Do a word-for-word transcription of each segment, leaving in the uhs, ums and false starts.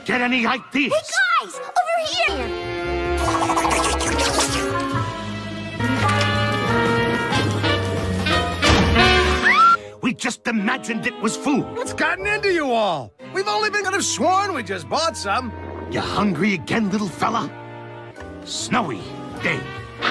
get any ideas? Hey, guys! Over here! We just imagined it was food. What's gotten into you all? We've only been kind of sworn we just bought some. You hungry again, little fella? Snowy day.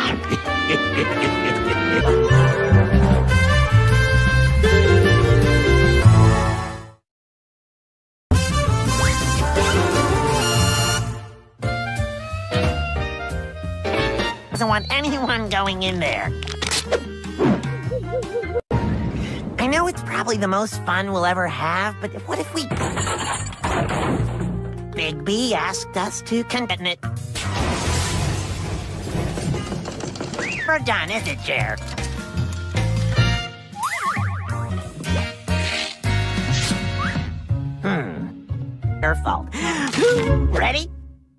Doesn't want anyone going in there. I know it's probably the most fun we'll ever have, but what if we... Big B asked us to contain it. We're done, is it, Jer? Hmm. Your fault. Ready?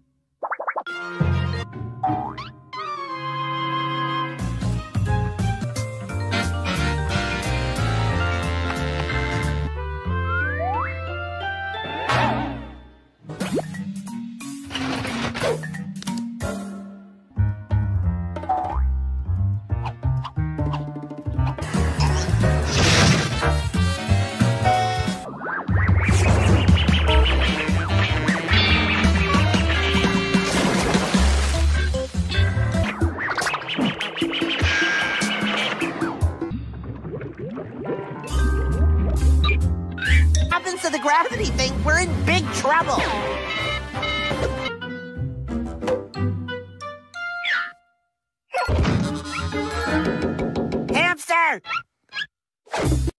Happens to the gravity thing, we're in big trouble. Hamster!